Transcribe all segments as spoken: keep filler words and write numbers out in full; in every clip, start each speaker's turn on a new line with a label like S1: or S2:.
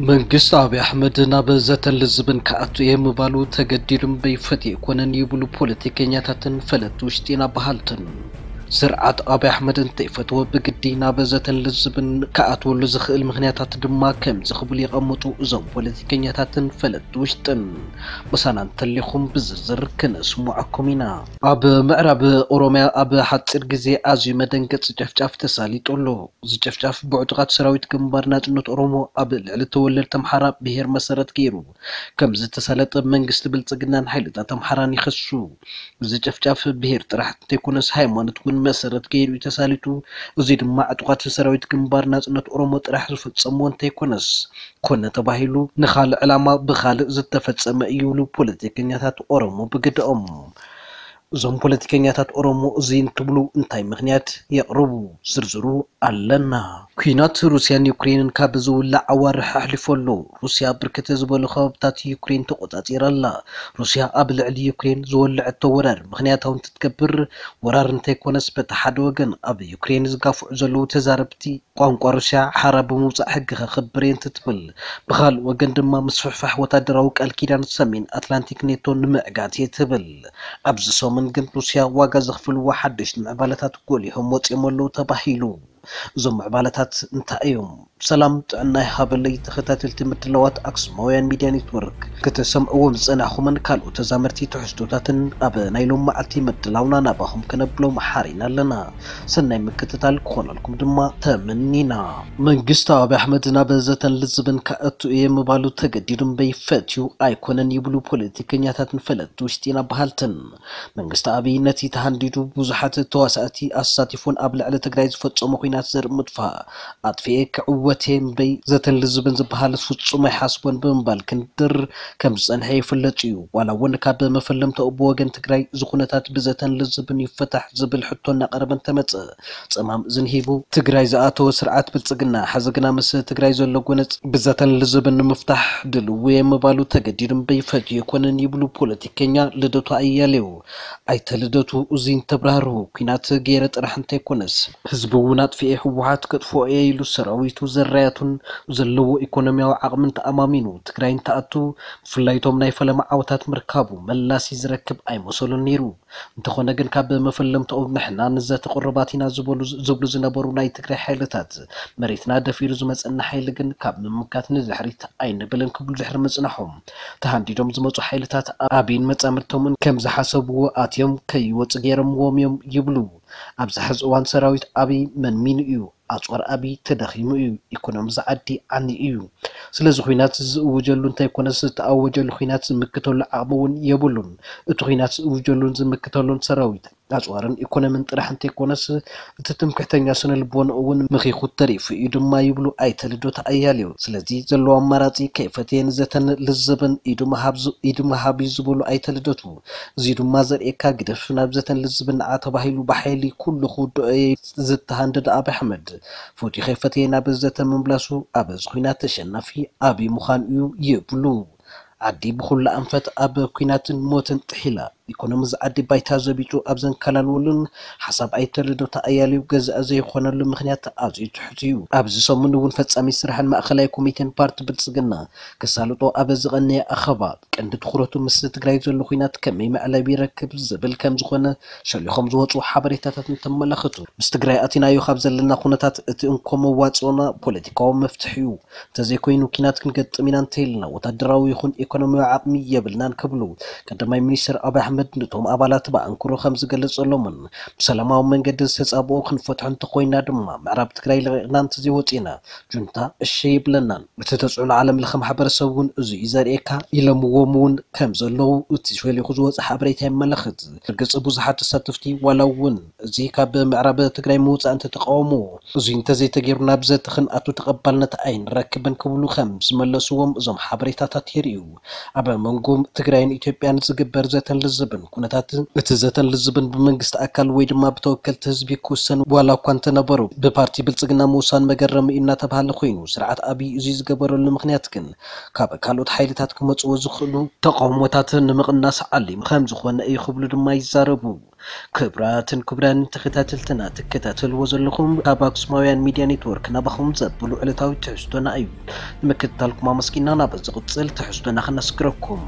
S1: መንግስት አብይ አህመድ ናበዘተን ልዝብን ከአቱ የምባሉ ተገዲሉም በይፈት ኢኮኖሚ ይብሉ ፖለቲከኛታትን ፈለጥ ውሽጤና ባህልትን ስርዓት አብይ አህመድን ተይፈትዎ በግዲ ናበዘተን ልዝብን ከአቱ ለዝኽእል ምክንያታት ድማ ከም ዝኽብል ይቀመጡ እዞም ፖለቲከኛታትን ፈለጥ ውሽጥን በሳናን ተሊኹም ብዝርዝር ከነስሙዓኩም ኢና አብ ምዕራብ ኦሮሚያ አብ ሓፂር ግዜ ኣዝዩ መደንገጽ ጨፍጫፍ ተሳሊጡሎ ዝጨፍጫፍ ብዕጡቃት ሰራዊት ግንባር ናጽነት ኦሮሞ አብ ልዕሊ ተወለድ ተምሓራ ብሄር መሰረት ገይሩ ከም ዝተሰለጠ መንግስት ብልጽግናን ሓይልታት ተምሓራን ይኸሱ ዝጨፍጫፍ ብሄር ጥራሕ ተይኮነስ ሃይማኖት መሰረት ገይሩ ተሳሊጡ እዚ ድማ ዕጡቃት ሰራዊት ግንባር ናጽነት ኦሮሞ ጥራሕ ዝፈጸመው እንተይኮነስ ኮነ ተባሂሉ ንኻል ዕላማ ብኻል ዝተፈጸመ ይብሉ ፖለቲከኛታት ኦሮሞ ብግድኦም ዞም ፖለቲከኛታት ኦሮሞ እዚን ትብሉ እንታይ ምክንያት የቅርቡ ዝርዝሩ አለና ኩናት ሩሲያን ዩክሬንን ካብ ዝውላዕ አዋርሕ አሕሊፎሎ ሩሲያ ብርክተ ዝበሉ ከባብታት ዩክሬን ተቆጣፂራላ ሩሲያ ኣብ ልዕሊ ዩክሬን ዝወልዕቶ ወራር ምክንያታውን ትትገብር ወራር እንተይኮነስ በቲ ሓደ ወገን ኣብ ዩክሬን ዝጋፍዑ ዘለው ተዛረብቲ ቋንቋ ሩሲያ ሓራ ብምውፃእ ሕጊ ከኽብር እንትትብል ብኻል ወገን ድማ ምስፍሕፋሕ ወታደራዊ ቃል ኪዳን ሰሜን አትላንቲክ ኔቶ ንምዕጋት የትብል ኣብዚ ሰሞን ግን ሩሲያ ዋጋ ዝኽፍልዋ ሓድሽ ምዕባለታት ጎሊሆም ወፂኦም ኣለው ተባሂሉ ዞም ምዕባለታት እንታይዮም ሰላም ጥዕና ይሃበለይ ተኸታተልቲ ምድለዋት አክሱማውያን ሚድያ ኔትወርክ ከተሰምዕዎም ዝጸናኹምን ካልኦት ተዛመርቲ ትሕዝቶታትን ኣብ ናይሎም መዓልቲ ምድላውና ናባኹም ከነብሎም ሓሪና ኣለና ሰናይ ምክትታል ክኾነልኩም ድማ ተመኒና መንግስት አብይ አህመድ ናበዘተን ልዝብን ከአቱ የምባሉ ተገዲዱም በይፈትዩ ኣይኮነን ይብሉ ፖለቲከኛታትን ፈለጥ ውሽጢና ባህልትን መንግስት አብይ ነቲ ተሃንዲዱ ብዙሓት ተዋሳእቲ አሳቲፉን ኣብ ልዕሊ ትግራይ ዝፈጸሙ ኩናት ዘርኢ ምጥፋእ ኣጥፊኤ ክዕወቴም በይ ዘተን ልዝብን ዝበሃል ፍጹም ኣይሓስቦን ብምባል ክንድር ከም ዝጸንሐ ይፍለጥ እዩ ዋላ እውን ካብ መፈለምቲ ብወገን ትግራይ ዝኹነታት ብዘተን ልዝብን ይፈታሕ ዝብል ሕቶ እናቀረበን ተመጽእ ጽማም ዝንሂቡ ትግራይ ዝኣተወ ስርዓት ብልጽግና ሓዘግና ምስ ትግራይ ዘሎ ጎነጽ ብዘተን ልዝብን ንምፍታሕ ድልው የምባሉ ተገዲዱም በይፈት ይኮነን ይብሉ ፖለቲከኛ ልደቱ ኣያሌው ኣይተ ልደቱ እዚን ተብራህሩ ኩናት ገይረ ጥራሕ እንተይኮነስ ህዝቡ እውን አጥፊኤ ህወሓት ከጥፎ ኢሉ ሰራዊቱ ዘራያቱን ዘለዎ ኢኮኖሚያዊ ዓቅምን ተኣማሚኑ ትግራይ እንተኣቱ ፍላይቶም ናይ ፈለማ ዓወታት ምርካቡ መላሲ ዝረክብ ኣይመሰሉን ነይሩ እንተኾነ ግን ካብ መፈለምቶም ንሕና ንዘተ ቁርባቲና ዝበሉ ዝብሉ ዝነበሩ ናይ ትግራይ ሓይልታት መሬትና ደፊሩ ዝመፀና ሓይል ግን ካብ ምምካት ንድሕሪት ኣይንብልን ክብሉ ድሕሪ መጽናሖም ተሃንዲዶም ዝመፁ ሓይልታት ኣብይን መጻምርቶምን ከም ዝሓሰብዎ ኣትዮም ከይወፅ ገይሮምዎም እዮም ይብሉ ኣብዚ ሕዚ እዋን ሰራዊት ኣብይ መንሚን እዩ ኣጽዋር ኣብይ ተደኺሙ እዩ ኢኮኖሚ ዝዓዲ ዓኒ እዩ ስለዚ ኩናት ዝውጀሉ እንተይኮነስ ተኣወጀሉ ኩናት ዝምክተሉ ዓቕሚ እውን የብሉን እቲ ኩናት ዝውጀሉን ዝምክተሉን ሰራዊት ኣጽዋርን ኢኮኖሚን ጥራሕ እንተይኮነስ እቲ ትምክሕተኛ ስነ ልቦና እውን ምኺኹ ተሪፉ እዩ ድማ ይብሉ ኣይተ ልደቱ ኣያሌው ስለዚ ዘለዎ ኣማራጺ ከይፈትየን ዘተን ልዝብን ኢዱ መሃብ ኢዱ መሃብ ዝብሉ ኣይተ ልደቱ እዚ ድማ ዘርኤካ ግደፍ ናብ ዘተን ልዝብን ዓ ተባሂሉ ብሓይሊ ኩሉ ክውድኦ ዝተሃንደደ አብይ አህመድ ፎቲ ከይፈትየና በዘተን ምምላሱ ኣብ ዝኹናት ተሸናፊ ኣብይ ምዃን እዩ ይብሉ ዓዲ ብኹሉ አንፈት ኣብ ኩናትን ሞትን ጥሒላ ኢኮኖሚ ዝዓዲ ባይታ ዘቢጡ ኣብዘን ከላልወሉን ሓሳብ ኣይተ ልደቱ ኣያሌው ገዛእ ዘይኾነሉ ምክንያት ኣዝዩ ትሑት እዩ ኣብዚ ሰሙን እውን ፈጻሚ ስራሕን ማእኸላይ ኮሚቴን ፓርቲ ብልጽግና ከሳልጦ ኣብ ዝቐነየ ኣኸባ ቀንዲ ትኹረቱ ምስ ትግራይ ዘሎ ኩናት ከመይ መዕለቢ ይረክብ ዝብል ከም ዝኾነ ሸሊኾም ዝወፁ ሓበሬታታት እንተመላኽቱ ምስ ትግራይ ኣቲናዮ ካብ ዘለና ኩነታት እቲ እንኮ መዋፅኦና ፖለቲካዊ መፍትሒ እዩ እንተዘይኮይኑ ኩናት ክንገጥም ኢና እንተይልና ወታደራዊ ይኹን ኢኮኖሚያዊ ዓቕሚ የብልናን ክብሉ ቀዳማይ ሚኒስትር አብይ አህመድ ነቶም አባላት በአንኩሮ ከም ዝገለጸሎምን ሰላማዊ መንገዲ ዝተጻብኦ ክንፈትሑ እንተኮይና ድማ ምዕራብ ትግራይ ለቕናን ተዘይወፂና ጁንታ እሺ ይብለናን እቲ ተጽዕኖ ዓለም ለኸ ማሕበረሰብ እውን እዚ ዘርኤካ ኢለምዎም እውን ከም ዘለው እቲ ሸሊኹ ዝወፅ ሓበሬታ ይመለኽት ገጽ ብዙሓት ተሳተፍቲ ዋላ እውን እዚ ካብ ምዕራብ ትግራይ ምውፃእ እንተተቃወሙ እዚ እንተዘይተገይሩና ብዘት ክንኣቱ ተቐባልነት ኣይንረክብን ክብሉ ከም ዝመለስዎም እዞም ሓበሬታታት የርእዩ ኣብ መንጎም ትግራይን ኢትዮጵያን ዝግበር ዘተን ልዝብ ልዝብን ኩነታት እቲ ዘተን ልዝብን ብመንግስት አካል ወይ ድማ ብተወከልቲ ህዝቢ ክውሰን ዋላ እኳ እንተነበሩ ብፓርቲ ብልጽግና ምውሳን መገረሚ እናተባሃለ ኮይኑ ስርዓት አብይ እዚ ዝገበረሉ ምክንያት ግን ካብ ካልኦት ሓይልታት ክመጽኡ ዝኽእሉ ተቃውሞታት ንምቕናስ ዓሊም ከም ዝኾነ እዩ ክብሉ ድማ ይዛረቡ ክብራትን ክብራን ተኸታተልትና ተከታተልዎ ዘለኹም ካብ አክሱማውያን ሚድያ ኔትወርክ ናባኹም ዘብሉ ዕለታዊ ትሕዝቶና እዩ ንምክትታልኩም አመስኪና ናብ ዝቕጽል ትሕዝቶና ክነስክረኩም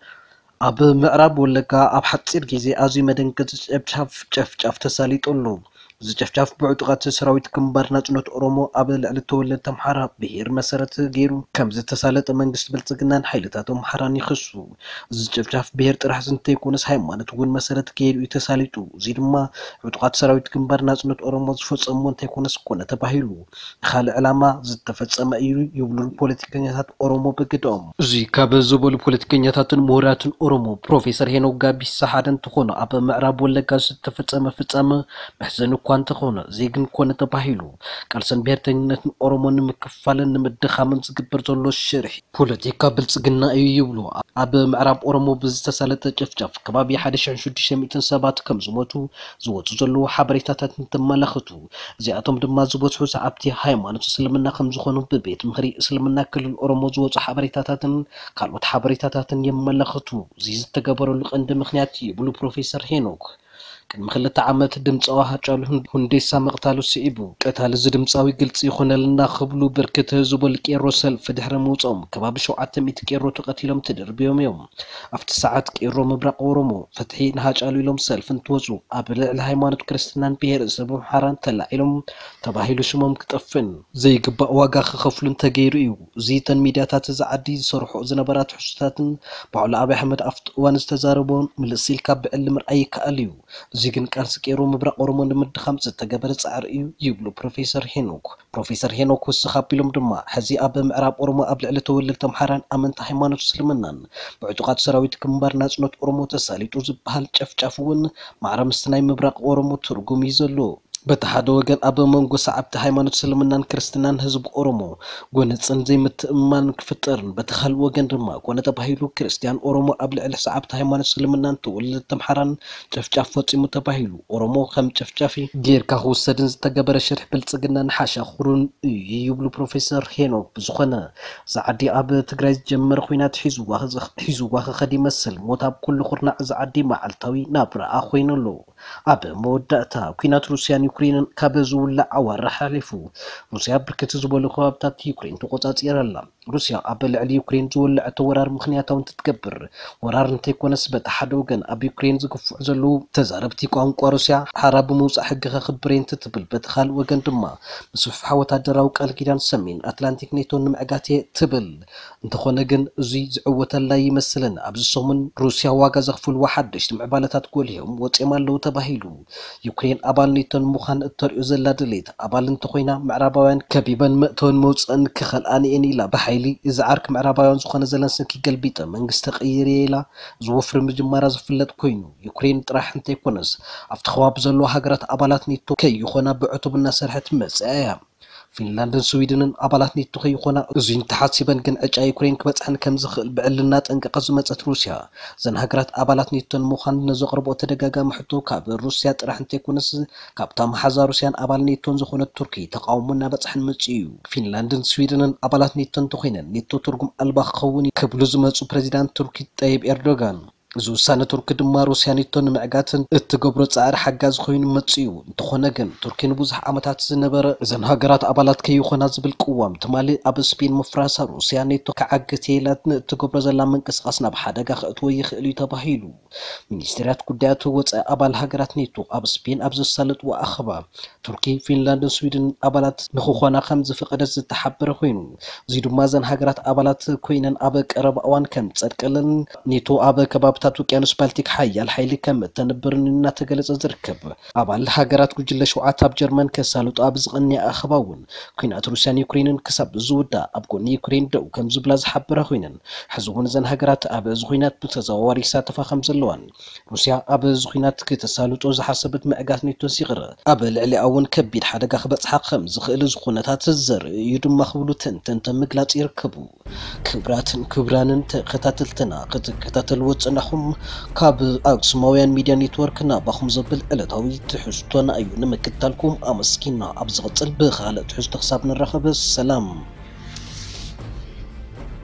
S1: ኣብ ምዕራብ ወለጋ ኣብ ሓፂር ግዜ ኣዝዩ መደንገጽ ጨፍጫፍ ጨፍጫፍ ተሳሊጡሉ ዝጨፍጫፍ ብዕጡቃት ሰራዊት ግንባር ናጽነት ኦሮሞ ኣብ ልዕሊ ተወለድቲ አምሓራ ብሄር መሰረት ገይሩ ከም ዝተሳለጠ መንግስት ብልጽግናን ሓይልታት አምሓራን ይኽሱ ዝጨፍጫፍ ብሄር ጥራሕ እንተይኮነስ ሃይማኖት እውን መሰረት ገይሩ ተሳሊጡ እዚ ድማ ዕጡቃት ሰራዊት ግንባር ናጽነት ኦሮሞ ዝፈጸሙ እንተይኮነስ ኮነ ተባሂሉ ካል ዕላማ ዝተፈጸመ እዩ ይብሉ ፖለቲከኛታት ኦሮሞ በግዶም እዚ ካብ ዝበሉ ፖለቲከኛታትን ምሁራትን ኦሮሞ ፕሮፌሰር ሄኖክ ጋቢሳ ሓደ እንትኾኑ ኣብ ምዕራብ ወለጋ ዝተፈጸመ ፍጻመ መሕዘን ኳንተ ኾነ ዜግን ኮነ ተባሂሉ ቃልሰን ብሄርተኝነትን ኦሮሞን ምክፋልን ንምድኻምን ዝግበር ዘሎ ሽርሕ ፖለቲካ ብልጽግና እዩ ይብሉ ኣብ ምዕራብ ኦሮሞ ብዝተሳለጠ ጨፍጫፍ ከባቢ ሓደ ሺህ ወሽዱሽተ ሚእቲ ሰባት ከም ዝሞቱ ዝወፁ ዘለዉ ሓበሬታታት እንትመላኽቱ እዚኣቶም ድማ ዝበፅሑ ሰዓብቲ ሃይማኖት እስልምና ከም ዝኾኑ ብቤት ምኽሪ እስልምና ክልል ኦሮሞ ዝወፁ ሓበሬታታትን ካልኦት ሓበሬታታትን የመላኽቱ እዚ ዝተገበረሉ ቀንዲ ምክንያት ይብሉ ፕሮፌሰር ሄኖክ ቅድሚ ክልተ ዓመት ድምፃዊ ሃጫሉ ሁንዴሳ መቕታሉ ስዒቡ ቀታሊ እዚ ድምፃዊ ግልጽ ይኾነልና ክብሉ ብርክት ዝበሉ ቄሮ ሰልፊ ድሕሪ ምውፅኦም ከባቢ ሸውዓተ ሚእቲ ቄሮ ተቐቲሎም ተደርብዮም እዮም ኣብቲ ሰዓት ቄሮ ምብራቕ ኦሮሞ ፍትሒ ንሃጫሉ ኢሎም ሰልፊ እንትወፁ ኣብ ልዕሊ ሃይማኖት ክርስትናን ብሄረሰብ አምሓራን ተላዒሎም ተባሂሉ ሽሞም ክጠፍን ዘይግባእ ዋጋ ክኸፍሉ እንተገይሩ እዩ እዚ ተን ሚድያታት እዚ ዓዲ ዝሰርሑ ዝነበራ ትሕዝቶታትን ባዕሉ ኣብይ ኣሕመድ ኣብቲ እዋን ዝተዛረቦን ምልእ ኢልካ ብዕሊ ምርኣይ ይከኣል እዩ እዚ ግን ቃልሲ ቄሮ ምብራቕ ኦሮሞ ንምድኻም ዝተገበረ ጻዕሪ እዩ ይብሉ ፕሮፌሰር ሄኖክ ፕሮፌሰር ሄኖክ ወስኻ ቢሎም ድማ ሕዚ ኣብ ምዕራብ ኦሮሞ ኣብ ልዕሊ ተወለድቲ አምሓራን ኣመንቲ ሃይማኖት እስልምናን ብዕጡቃት ሰራዊት ግንባር ናጽነት ኦሮሞ ተሳሊጡ ዝበሃል ጨፍጫፍ እውን ማዕረ ምስቲ ናይ ምብራቕ ኦሮሞ ትርጉም እዩ ዘሎ በተሓደ ወገን ኣብ መንጎ ሰዓብቲ ሃይማኖት እስልምናን ክርስትናን ህዝቢ ኦሮሞ ጎነፅን ዘይምትእምማን ክፍጠርን በተኻልእ ወገን ድማ ኮነ ተባሂሉ ክርስቲያን ኦሮሞ ኣብ ልዕሊ ሰዓብቲ ሃይማኖት እስልምናን ተወለድቲ አምሓራን ጨፍጫፍ ፈጺሙ ተባሂሉ ኦሮሞ ከም ጨፍጫፊ ጌርካ ክውሰድን ዝተገበረ ሽርሕ ብልጽግናን ሓሻኽሩን እዩ ይብሉ ፕሮፌሰር ሄኖክ ብዝኾነ እዚ ዓዲ ኣብ ትግራይ ዝጀመረ ኩናት ሒዙዋ ክኸድ ይመስል ሞት ኣብ ኩሉ ኩርናዕ እዚ ዓዲ መዓልታዊ ናብራኣ ኮይኑሎ ኣብ መወዳእታ ኩናት ሩስያን ዩክሬንን ካብ ዝውላዕ ዓዋራ ሓሊፉ ሩስያ ብርክት ዝበሉ ከባብታት ዩክሬን ተቆጻጺረላ ሩስያ ኣብ ልዕሊ ዩክሬን ዝውላዕ ወራር ምክንያታዊ እንትትገብር ወራር እንተይኮነስ በተሓደ ወገን ኣብ ዩክሬን ዝግፍዑ ዘለዉ ተዛረብቲ ቋንቋ ሩስያ ሓራ ብምውፃእ ሕጊ ከኽብር እንትትብል በተኻልእ ወገን ድማ ምስፍሕ ወታደራዊ ቃል ኪዳን ሰሜን አትላንቲክ ኔቶ ንምዕጋት ትብል እንተኾነ ግን እዚ ዝዕወተላ ይመስልን ኣብዚ ሰሙን ሩስያ ዋጋ ዘኽፍልዋ ሓደሽቲ ምዕባለታት ጎልሂዮም ወፂኦም ኣለዉ ተባሂሉ ዩክሬን ኣባል ኔቶን ምዃን እተርእዮ ዘላ ድሌት ኣባል እንተኮይና ምዕራባውያን ከቢበን መእተውን መውፅአን ክኸልኣን እየን ኢላ ብሓይሊ እዚ ዓርክ ምዕራባውያን ዝኾነ ዘለንስኪ ገልቢጠ መንግስቲ ቀይር ኢላ ዝወፍሪ ምጅማራ ዝፍለጥ ኮይኑ ዩክሬን ጥራሕ እንተይኮነስ ኣብቲ ከባቢ ዘለዎ ሃገራት ኣባላት ኔቶ ከይኾና ብዕቱብ እናሰርሐት መፅኣ እያ ፊንላንድን ስዊድንን ኣባላት ኔቶ ከይኾና እዚ እንተሓሲበን ግን ዕጫ ዩክሬን ክበፅሐን ከም ዝኽእል ብዕልና ጠንቀቐ ዝመፀት ሩስያ ዘን ሃገራት ኣባላት ኔቶን ምዃን ነዘቕርቦ ተደጋጋሚ ሕቶ ካብ ሩስያ ጥራሕ እንተይኮነስ ካብታ መሓዛ ሩስያን ኣባል ኔቶን ዝኾነት ቱርኪ ተቃውሞ እናበፅሐን መፂ እዩ ፊንላንድን ስዊድንን ኣባላት ኔቶ እንተኮይነን ኔቶ ትርጉም ኣልባ ክኸውን ክብሉ ዝመፁ ፕሬዚዳንት ቱርኪ ጠይብ ኤርዶጋን እዚ ውሳነ ቱርኪ ድማ ሩስያ ኔቶ ንምዕጋትን እትገብሮ ጻዕሪ ሓጋዝ ኮይኑ መጽዩ እንተኾነ ግን ቱርኪ ንብዙሕ ዓመታት ዝነበረ እዘን ሃገራት ኣባላት ከይኾና ዝብል ቅዋም ትማሊ ኣብ ስፔን ምፍራሳ ሩስያ ኔቶ ከዓግት የላት እትገብሮ ዘላ ምንቅስቓስ ናብ ሓደጋ ከእትዎ ይኽእል እዩ ተባሂሉ ሚኒስትርያት ጉዳያት ወፃኢ ኣባል ሃገራት ኔቶ ኣብ ስፔን ኣብ ዘሳለጥዎ ኣኸባ ቱርኪ ፊንላንድን ስዊድን ኣባላት ንኽኾና ከም ዝፈቐደት ዝተሓበረ ኮይኑ እዚ ድማ ዘን ሃገራት ኣባላት ኮይነን ኣብ ቀረባ እዋን ከም ጸድቀለን ኔቶ ኣብ ከባቢ ውቅያኖስ ባልቲክ ሓያል ሓይሊ ከም እተነብርን እናተገለጸ ዝርከብ ኣባል ሃገራት ጉጅለ ሸውዓተ ኣብ ጀርመን ከሳልጡ ኣብ ዝቐንያ ኣኸባውን ኩናት ሩስያን ዩክሬንን ክሳብ ዝውዳእ ኣብ ጎኒ ዩክሬን ደው ከም ዝብላ ዝሓበረ ኮይነን ሕዚ እውን እዘን ሃገራት ኣብ እዚ ኩናት ብተዘዋዋሪ ይሳተፋ ከም ዘለዋን ሩስያ ኣብ እዚ ኩናት ከተሳልጦ ዝሓሰበት ምዕጋት ኔቶ ሲቕረ ኣብ ልዕሊኣ እውን ከቢድ ሓደጋ ክበፅሓ ከም ዝኽእል እዚ ኩነታት ዘርኢ እዩ ድማ ክብሉ ተንተንተ ምግላፅ ይርከቡ ክብራትን ክብራንን ተኸታተልትና ክትከታተልዎ ፀናኹም كلكم كاب أكسماويان ميديا نيتورك نابخم زبل إلتاوي تحجتون أيو نمكتالكم أمسكينا أبزغت البخالة تحجت خسابنا الرخب السلام.